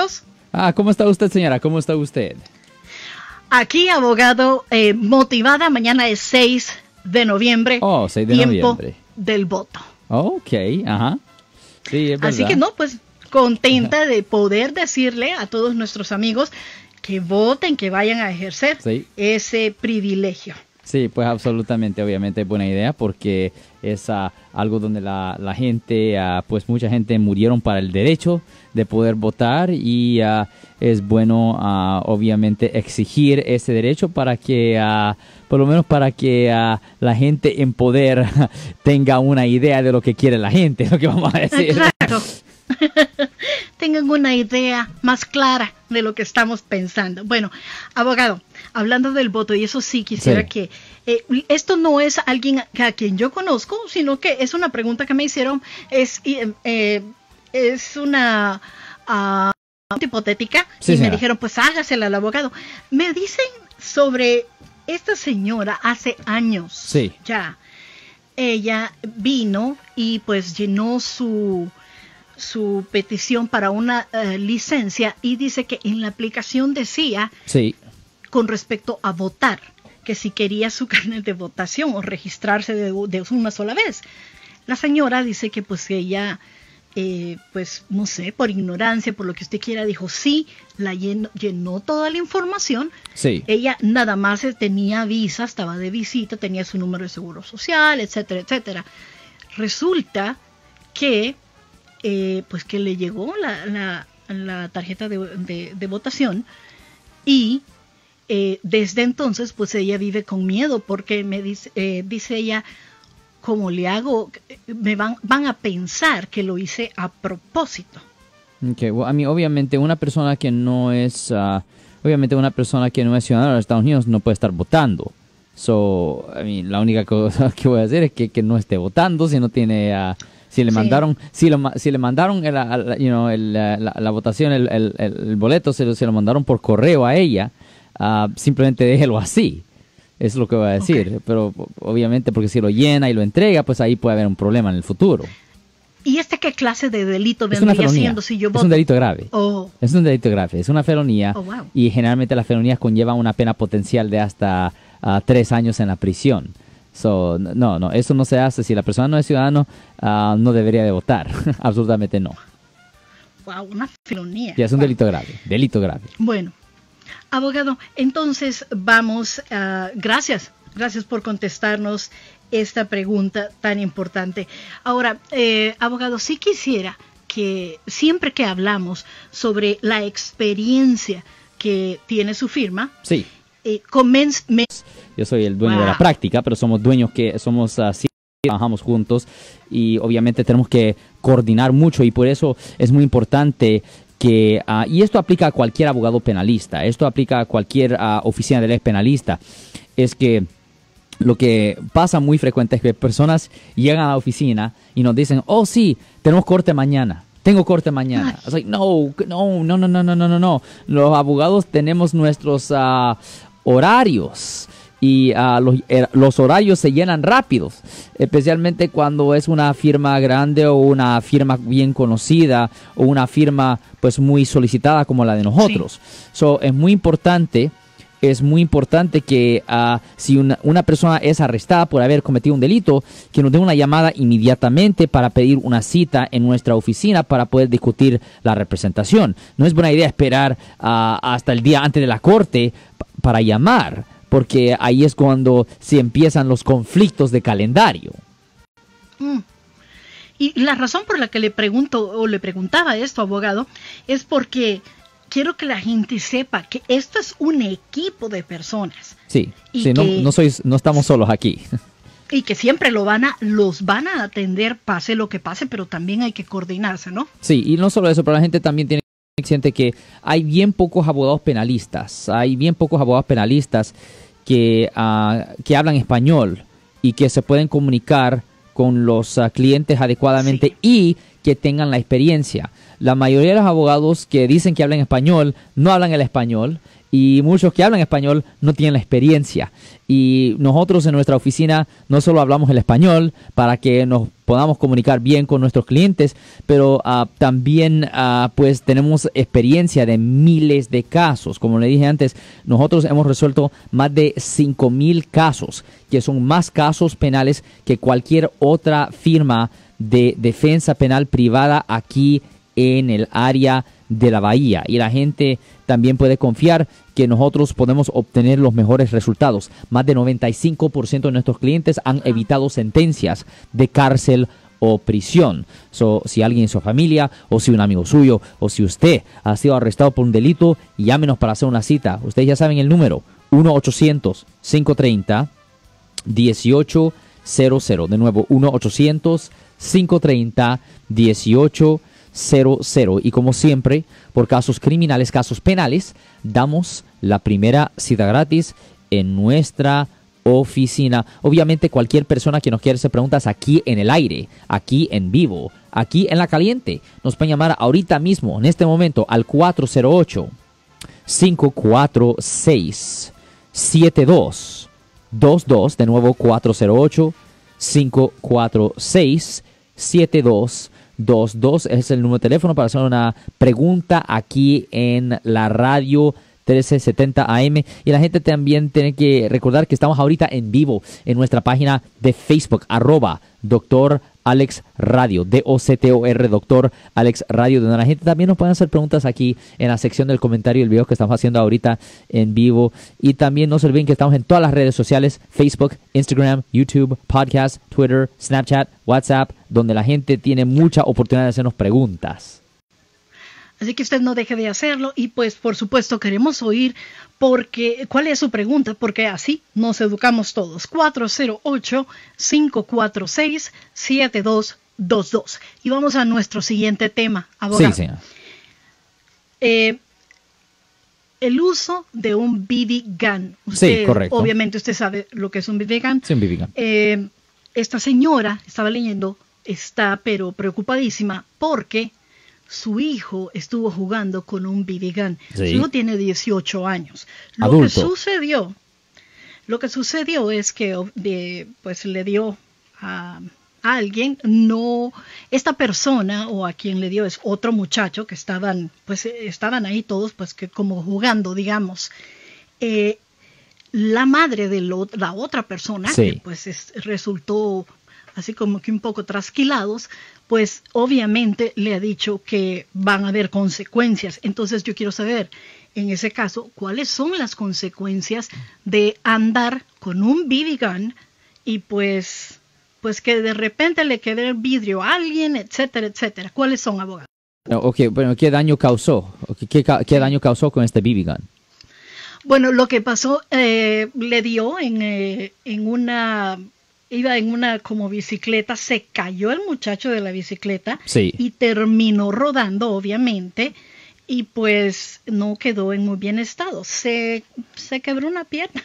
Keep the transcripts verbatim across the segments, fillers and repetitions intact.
gustos. Ah, ¿cómo está usted, señora? ¿Cómo está usted? Aquí, abogado, eh, motivada. Mañana es seis de noviembre. Oh, seis de tiempo noviembre. del voto. Ok, ajá. Sí, es verdad. Así que no, pues contenta de poder decirle a todos nuestros amigos que voten, que vayan a ejercer sí. ese privilegio. Sí, pues absolutamente, obviamente es buena idea porque es uh, algo donde la, la gente, uh, pues mucha gente murieron para el derecho de poder votar y uh, es bueno uh, obviamente exigir ese derecho para que, uh, por lo menos para que uh, la gente en poder tenga una idea de lo que quiere la gente, lo que vamos a decir. Exacto. Tengan una idea más clara de lo que estamos pensando. Bueno, abogado, hablando del voto, y eso sí quisiera sí. que eh, esto no es alguien a, a quien yo conozco, sino que es una pregunta que me hicieron, es, eh, es una uh, hipotética, sí, y señora. Me dijeron, pues hágasela al abogado. Me dicen sobre esta señora hace años, sí. ya, ella vino y pues llenó su... su petición para una uh, licencia y dice que en la aplicación decía sí. con respecto a votar, que si quería su carnet de votación o registrarse de, de una sola vez. La señora dice que pues ella, eh, pues no sé, por ignorancia, por lo que usted quiera, dijo sí, la llenó, llenó toda la información. Sí. Ella nada más tenía visa, estaba de visita, tenía su número de seguro social, etcétera, etcétera. Resulta que Eh, pues que le llegó la, la, la tarjeta de, de, de votación y eh, desde entonces pues ella vive con miedo porque me dice, eh, dice ella, ¿cómo le hago? Me van, van a pensar que lo hice a propósito. Okay, well, a mí obviamente una persona que no es uh, obviamente una persona que no es ciudadana de los Estados Unidos no puede estar votando. So, I mean, la única cosa que voy a hacer es que, que no esté votando si no tiene uh, Si le mandaron, sí. si, lo, si le mandaron el, el, you know, el, la, la votación, el, el, el boleto, se lo, se lo mandaron por correo a ella, uh, simplemente déjelo así. Es lo que voy a decir. Okay. Pero obviamente porque si lo llena y lo entrega, pues ahí puede haber un problema en el futuro. ¿Y este qué clase de delito vendría siendo si yo voto? Es un delito grave. Oh. Es un delito grave. Es una felonía. Oh, wow. Y generalmente las felonías conllevan una pena potencial de hasta uh, tres años en la prisión. So, no, no, eso no se hace. Si la persona no es ciudadano, uh, no debería de votar. Absolutamente no. Wow, una felonía. Ya es un wow. delito grave, delito grave. Bueno, abogado, entonces vamos, uh, gracias, gracias por contestarnos esta pregunta tan importante. Ahora, eh, abogado, sí quisiera que siempre que hablamos sobre la experiencia que tiene su firma, sí. Eh, comenz, me... Yo soy el dueño wow. de la práctica, pero somos dueños que somos así, uh, trabajamos juntos y obviamente tenemos que coordinar mucho y por eso es muy importante que, uh, y esto aplica a cualquier abogado penalista, esto aplica a cualquier uh, oficina de ley penalista, es que lo que pasa muy frecuente es que personas llegan a la oficina y nos dicen, oh sí, tenemos corte mañana. Tengo corte mañana. I was like, no, no, no, no, no, no, no, no. Los abogados tenemos nuestros uh, horarios y uh, los, er, los horarios se llenan rápidos, especialmente cuando es una firma grande o una firma bien conocida o una firma pues muy solicitada como la de nosotros. Sí. So, es muy importante. Es muy importante que uh, si una, una persona es arrestada por haber cometido un delito, que nos dé una llamada inmediatamente para pedir una cita en nuestra oficina para poder discutir la representación. No es buena idea esperar uh, hasta el día antes de la corte para llamar, porque ahí es cuando se empiezan los conflictos de calendario. Mm. Y la razón por la que le pregunto o le preguntaba esto, abogado, es porque quiero que la gente sepa que esto es un equipo de personas. Sí, sí, no, no, sois, no estamos solos aquí. Y que siempre lo van a, los van a atender, pase lo que pase, pero también hay que coordinarse, ¿no? Sí, y no solo eso, pero la gente también tiene que ser que hay bien pocos abogados penalistas, hay bien pocos abogados penalistas que, uh, que hablan español y que se pueden comunicar con los uh, clientes adecuadamente, sí. Y que tengan la experiencia. La mayoría de los abogados que dicen que hablan español no hablan el español y muchos que hablan español no tienen la experiencia. Y nosotros en nuestra oficina no solo hablamos el español para que nos podamos comunicar bien con nuestros clientes, pero uh, también uh, pues tenemos experiencia de miles de casos. Como le dije antes, nosotros hemos resuelto más de cinco mil casos, que son más casos penales que cualquier otra firma de defensa penal privada aquí en el área de la Bahía. Y la gente también puede confiar que nosotros podemos obtener los mejores resultados. Más de noventa y cinco por ciento de nuestros clientes han evitado sentencias de cárcel o prisión. So, si alguien en su familia, o si un amigo suyo, o si usted ha sido arrestado por un delito, llámenos para hacer una cita. Ustedes ya saben el número, uno ochocientos, cinco treinta, dieciocho cero cero. De nuevo, uno ochocientos, cinco treinta, dieciocho cero cero. Y como siempre, por casos criminales, casos penales, damos la primera cita gratis en nuestra oficina. Obviamente, cualquier persona que nos quiera hacer preguntas aquí en el aire, aquí en vivo, aquí en La Caliente, nos pueden llamar ahorita mismo, en este momento, al cuatro cero ocho, cinco cuatro seis, siete dos dos dos. De nuevo, cuatro cero ocho, cinco cuatro seis, siete dos dos dos. Es el número de teléfono para hacer una pregunta aquí en la radio trece setenta A M. Y la gente también tiene que recordar que estamos ahorita en vivo en nuestra página de Facebook, arroba Doctor Alex Radio, D O C T O R, Doctor Alex Radio, donde la gente también nos puede hacer preguntas aquí en la sección del comentario del video que estamos haciendo ahorita en vivo. Y también no se olviden que estamos en todas las redes sociales, Facebook, Instagram, YouTube, Podcast, Twitter, Snapchat, WhatsApp, donde la gente tiene mucha oportunidad de hacernos preguntas. Así que usted no deje de hacerlo y pues por supuesto queremos oír porque cuál es su pregunta, porque así nos educamos todos. cuatro cero ocho, cinco cuatro seis, siete dos dos dos. Y vamos a nuestro siguiente tema, abogado. Sí, señor. Eh, el uso de un B B gun. Usted, sí, correcto. Obviamente usted sabe lo que es un B B gun. Sí, un B B gun. Eh, esta señora, estaba leyendo, está pero preocupadísima porque su hijo estuvo jugando con un B B gun. Sí. Su hijo tiene dieciocho años. Lo Adulto. que sucedió, lo que sucedió es que de, pues le dio a, a alguien, no, esta persona o a quien le dio es otro muchacho que estaban, pues estaban ahí todos, pues que como jugando, digamos. Eh, la madre de lo, la otra persona, sí. que pues es, resultó así como que un poco trasquilados, pues obviamente le ha dicho que van a haber consecuencias. Entonces yo quiero saber, en ese caso, cuáles son las consecuencias de andar con un B B gun y pues, pues que de repente le quede el vidrio a alguien, etcétera, etcétera. ¿Cuáles son, abogado? Ok, bueno, ¿qué daño causó? ¿Qué, qué daño causó con este B B gun? Bueno, lo que pasó, eh, le dio en, eh, en una... iba en una como bicicleta, se cayó el muchacho de la bicicleta sí. y terminó rodando, obviamente, y pues no quedó en muy bien estado. Se, se quebró una pierna.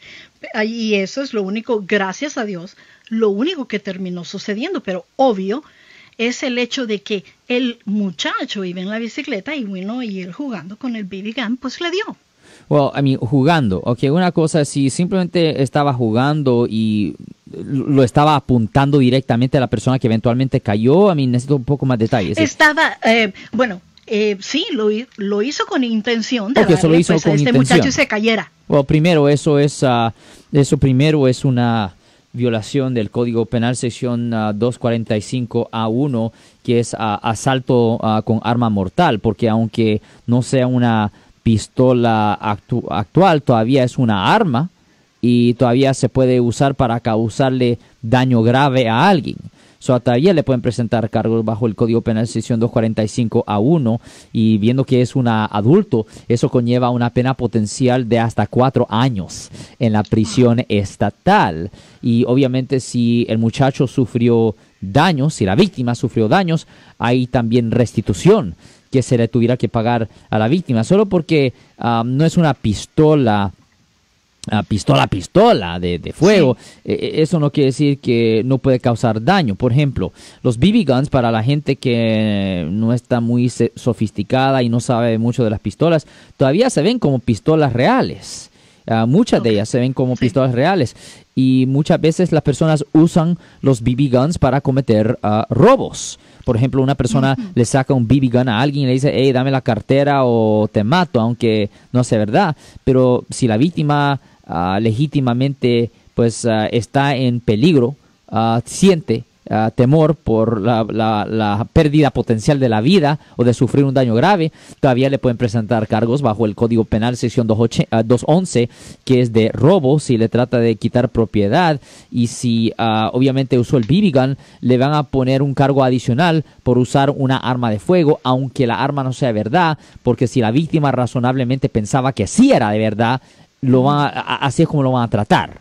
Y eso es lo único, gracias a Dios, lo único que terminó sucediendo. Pero obvio es el hecho de que el muchacho iba en la bicicleta y bueno, y él jugando con el B B gun, pues le dio. Well, I mean, jugando. Ok, una cosa, si simplemente estaba jugando y lo estaba apuntando directamente a la persona que eventualmente cayó, I mean, necesito un poco más detalles. Estaba, eh, bueno, eh, sí, lo, lo hizo con intención de okay, darle, lo hizo pues, con a este intención. muchacho se cayera. Well, primero, eso es, uh, eso primero es una violación del Código Penal, sección uh, doscientos cuarenta y cinco A uno, que es uh, asalto uh, con arma mortal, porque aunque no sea una pistola actu actual, todavía es una arma y todavía se puede usar para causarle daño grave a alguien. So, todavía le pueden presentar cargos bajo el Código Penal sección doscientos cuarenta y cinco A uno, y viendo que es un adulto, eso conlleva una pena potencial de hasta cuatro años en la prisión estatal. Y obviamente si el muchacho sufrió daños, si la víctima sufrió daños, hay también restitución que se le tuviera que pagar a la víctima, solo porque um, no es una pistola Uh, pistola a pistola de, de fuego, sí. eh, eso no quiere decir que no puede causar daño. Por ejemplo, los B B guns, para la gente que no está muy sofisticada y no sabe mucho de las pistolas, todavía se ven como pistolas reales. Uh, muchas okay. de ellas se ven como sí. pistolas reales, y muchas veces las personas usan los B B guns para cometer uh, robos. Por ejemplo, una persona uh-huh. le saca un B B gun a alguien y le dice, hey, dame la cartera o te mato, aunque no sea verdad. Pero si la víctima uh, legítimamente pues uh, está en peligro, uh, siente uh, temor por la, la, la pérdida potencial de la vida o de sufrir un daño grave, todavía le pueden presentar cargos bajo el Código Penal sección doscientos once, que es de robo si le trata de quitar propiedad, y si uh, obviamente usó el B B gun, le van a poner un cargo adicional por usar una arma de fuego, aunque la arma no sea verdad, porque si la víctima razonablemente pensaba que sí era de verdad, lo van a, así es como lo van a tratar.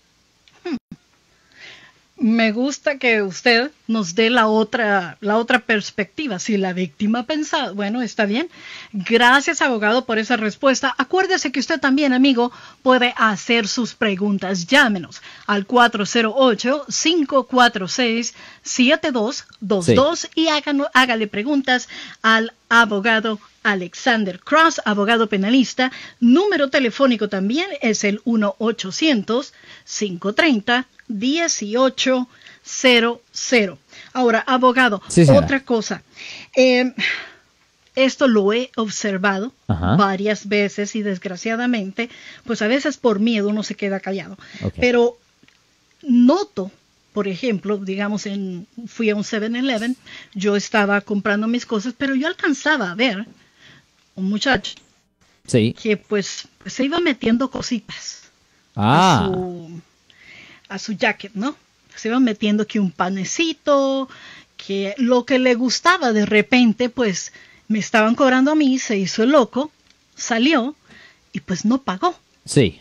Me gusta que usted nos dé la otra, la otra perspectiva. Si la víctima pensaba, bueno, está bien. Gracias, abogado, por esa respuesta. Acuérdese que usted también, amigo, puede hacer sus preguntas. Llámenos al cuatro cero ocho, cinco cuatro seis, siete dos dos dos sí. y hágano, hágale preguntas al abogado Alexander Cross, abogado penalista. Número telefónico también es el uno ochocientos, cinco treinta, dieciocho cero cero. Ahora, abogado, sí, otra cosa. Eh, esto lo he observado Ajá. varias veces y desgraciadamente, pues a veces por miedo uno se queda callado. Okay. Pero noto, por ejemplo, digamos, en, fui a un seven eleven, yo estaba comprando mis cosas, pero yo alcanzaba a ver un muchacho sí. que pues, pues se iba metiendo cositas ah. a su a su jacket, ¿no? Se iba metiendo que un panecito, que lo que le gustaba. De repente, pues, me estaban cobrando a mí, se hizo el loco, salió y pues no pagó. Sí.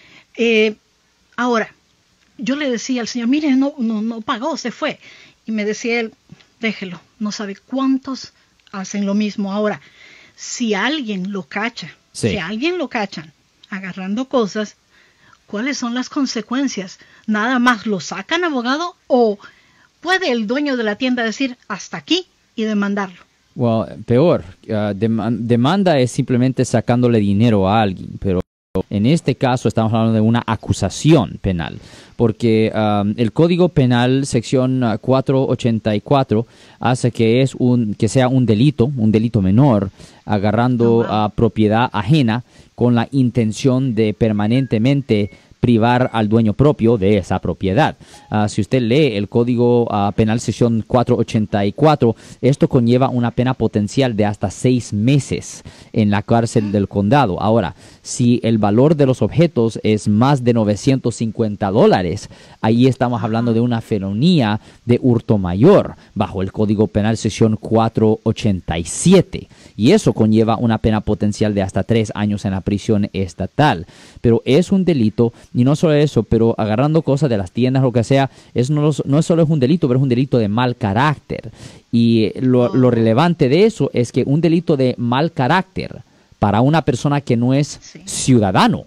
Eh, ahora, yo le decía al señor, mire, no, no, no pagó, se fue. Y me decía él, déjelo, no sabe cuántos hacen lo mismo. Ahora, si alguien lo cacha, sí. si alguien lo cachan agarrando cosas, ¿cuáles son las consecuencias? ¿Nada más lo sacan, abogado? ¿O puede el dueño de la tienda decir hasta aquí y demandarlo? Well, peor. Uh, dem- demanda es simplemente sacándole dinero a alguien, pero en este caso estamos hablando de una acusación penal, porque um, el Código Penal sección uh, cuatrocientos ochenta y cuatro hace que es un que sea un delito, un delito menor, agarrando oh, wow. uh, propiedad ajena con la intención de permanentemente privar al dueño propio de esa propiedad. Uh, si usted lee el Código uh, Penal sección cuatrocientos ochenta y cuatro, esto conlleva una pena potencial de hasta seis meses en la cárcel del condado. Ahora, si el valor de los objetos es más de novecientos cincuenta dólares, ahí estamos hablando de una felonía de hurto mayor bajo el Código Penal sección cuatrocientos ochenta y siete. Y eso conlleva una pena potencial de hasta tres años en la prisión estatal. Pero es un delito. Y no solo eso, pero agarrando cosas de las tiendas, lo que sea, es no, no es solo es un delito, pero es un delito de mal carácter. Y lo, lo relevante de eso es que un delito de mal carácter para una persona que no es sí. ciudadano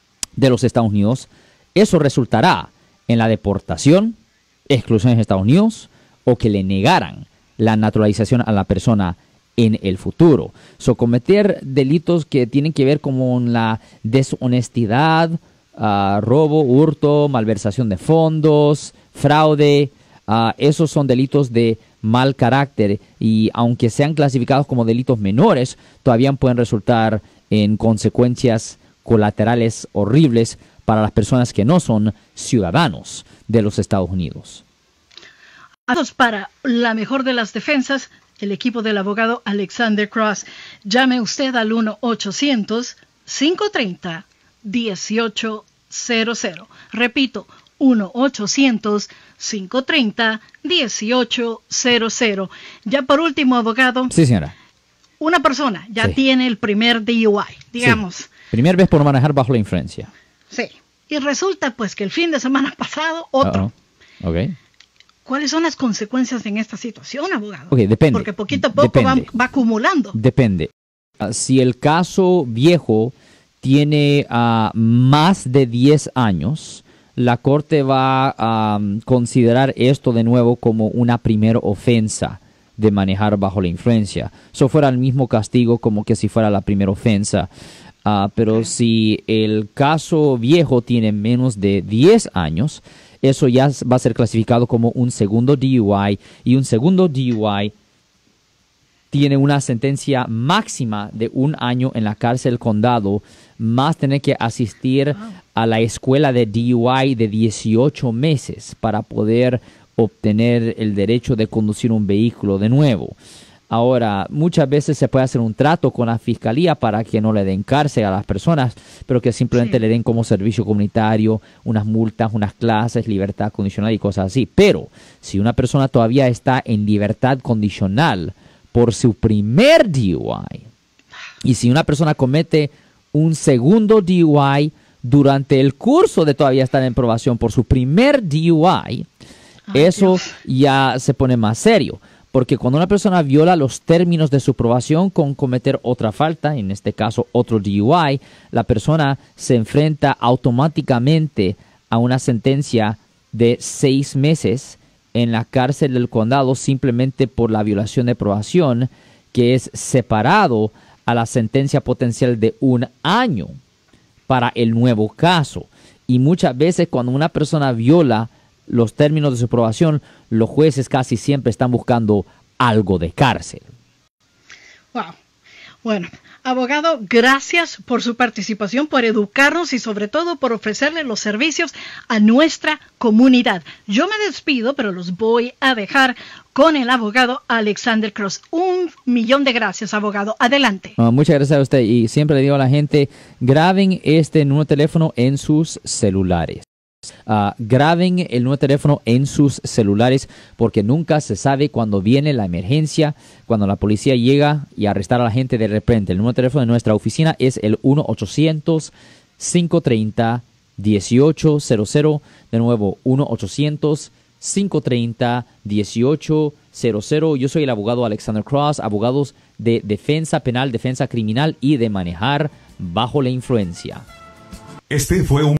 de los Estados Unidos, eso resultará en la deportación, exclusión de Estados Unidos, o que le negaran la naturalización a la persona en el futuro. So, cometer delitos que tienen que ver con la deshonestidad, Uh, robo, hurto, malversación de fondos, fraude, uh, esos son delitos de mal carácter, y aunque sean clasificados como delitos menores, todavía pueden resultar en consecuencias colaterales horribles para las personas que no son ciudadanos de los Estados Unidos. Para la mejor de las defensas, el equipo del abogado Alexander Cross. Llame usted al uno ochocientos, cinco treinta, dieciocho cero cero. Repito, uno ochocientos, cinco treinta, dieciocho cero cero. Ya por último, abogado. Sí, señora. Una persona ya sí. tiene el primer D U I, digamos. Sí. Primer vez por manejar bajo la influencia. Sí. Y resulta pues que el fin de semana pasado, otro. Uh-oh. Okay. ¿Cuáles son las consecuencias en esta situación, abogado? Okay, depende. Porque poquito a poco va, va acumulando. Depende. Uh, si el caso viejo tiene uh, más de diez años, la Corte va a um, considerar esto de nuevo como una primera ofensa de manejar bajo la influencia. Eso fuera el mismo castigo como que si fuera la primera ofensa. Uh, pero okay. si el caso viejo tiene menos de diez años, eso ya va a ser clasificado como un segundo D U I, y un segundo D U I tiene una sentencia máxima de un año en la cárcel condado, más tener que asistir wow. a la escuela de D U I de dieciocho meses para poder obtener el derecho de conducir un vehículo de nuevo. Ahora, muchas veces se puede hacer un trato con la fiscalía para que no le den cárcel a las personas, pero que simplemente sí. le den como servicio comunitario unas multas, unas clases, libertad condicional y cosas así. Pero si una persona todavía está en libertad condicional por su primer D U I, y si una persona comete un segundo D U I durante el curso de todavía estar en probación por su primer D U I, Ay, eso Dios. ya se pone más serio. Porque cuando una persona viola los términos de su probación con cometer otra falta, en este caso otro D U I, la persona se enfrenta automáticamente a una sentencia de seis meses en la cárcel del condado simplemente por la violación de probación, que es separado a la sentencia potencial de un año para el nuevo caso. Y muchas veces cuando una persona viola los términos de su probación, los jueces casi siempre están buscando algo de cárcel. Wow. Bueno, abogado, gracias por su participación, por educarnos y sobre todo por ofrecerle los servicios a nuestra comunidad. Yo me despido, pero los voy a dejar con el abogado Alexander Cross. Un millón de gracias, abogado. Adelante. Uh, muchas gracias a usted. Y siempre le digo a la gente, graben este nuevo teléfono en sus celulares. Uh, graben el nuevo teléfono en sus celulares, porque nunca se sabe cuando viene la emergencia, cuando la policía llega y arrestar a la gente de repente. El nuevo teléfono de nuestra oficina es el uno ochocientos, cinco treinta, dieciocho cero cero. De nuevo, uno ochocientos, cinco treinta, dieciocho cero cero. Yo soy el abogado Alexander Cross, abogados de defensa penal, defensa criminal y de manejar bajo la influencia. Este fue un